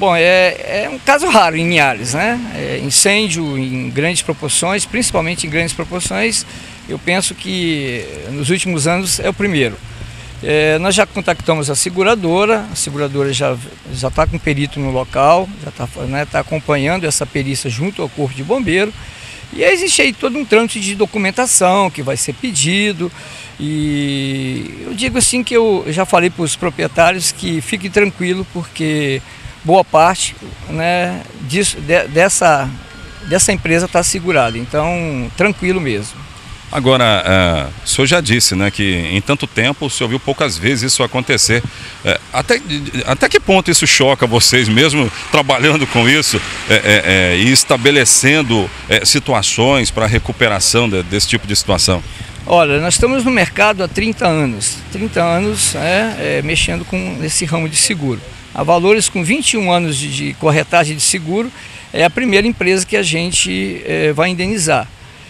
Bom, é um caso raro em Linhares, né? Incêndio em grandes proporções, principalmente em grandes proporções, eu penso que nos últimos anos é o primeiro. Nós já contactamos a seguradora já está com perito no local, já está acompanhando essa perícia junto ao Corpo de Bombeiro. E aí existe aí todo um trâmite de documentação que vai ser pedido. E eu digo assim que eu já falei para os proprietários que fiquem tranquilos, porque boa parte, né, dessa empresa está segurada. Então, tranquilo mesmo. Agora, o senhor já disse, né, que em tanto tempo o senhor viu poucas vezes isso acontecer. Até que ponto isso choca vocês, mesmo trabalhando com isso e estabelecendo situações para recuperação desse tipo de situação? Olha, nós estamos no mercado há 30 anos. 30 anos mexendo com esse ramo de seguro. A Valores, com 21 anos de corretagem de seguro, é a primeira empresa que a gente vai indenizar.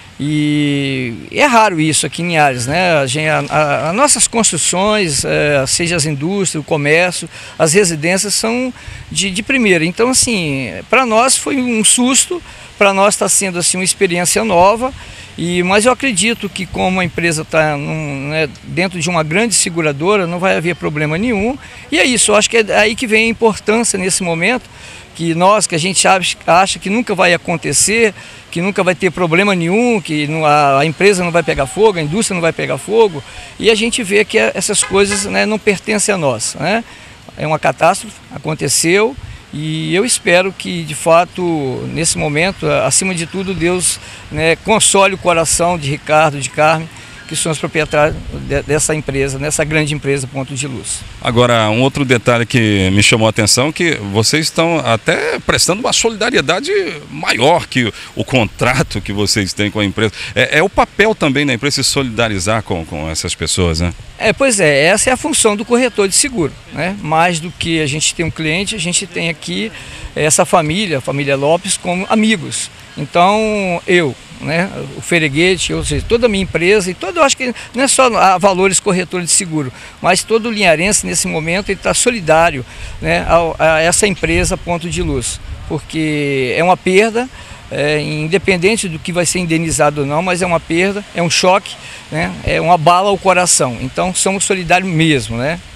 E é raro isso aqui em Linhares, né? As nossas construções, seja as indústrias, o comércio, as residências são de primeira. Então, assim, para nós foi um susto, para nós está sendo assim, uma experiência nova, mas eu acredito que como a empresa está dentro de uma grande seguradora, não vai haver problema nenhum. E é isso, eu acho que é aí que vem a importância nesse momento, que a gente acha que nunca vai acontecer, que nunca vai ter problema nenhum, que a empresa não vai pegar fogo, a indústria não vai pegar fogo, e a gente vê que essas coisas, né, não pertencem a nós, né? É uma catástrofe, aconteceu, e eu espero que, de fato, nesse momento, acima de tudo, Deus, né, console o coração de Ricardo, de Carmen, que são os proprietários dessa empresa, nessa grande empresa Ponto de Luz. Agora, um outro detalhe que me chamou a atenção é que vocês estão até prestando uma solidariedade maior que o contrato que vocês têm com a empresa. É o papel também da empresa se solidarizar com essas pessoas, né? Pois é, essa é a função do corretor de seguro, né? Mais do que a gente tem um cliente, a gente tem aqui essa família, a família Lopes, como amigos. Então, né, o Fereguete, ou seja, toda a minha empresa, e eu acho que não é só a Valores Corretor de Seguro, mas todo o linharense nesse momento ele está solidário, né, a essa empresa Ponto de Luz, porque é uma perda, independente do que vai ser indenizado ou não, mas é uma perda, é um choque, né, é uma bala ao coração. Então somos solidários mesmo, né?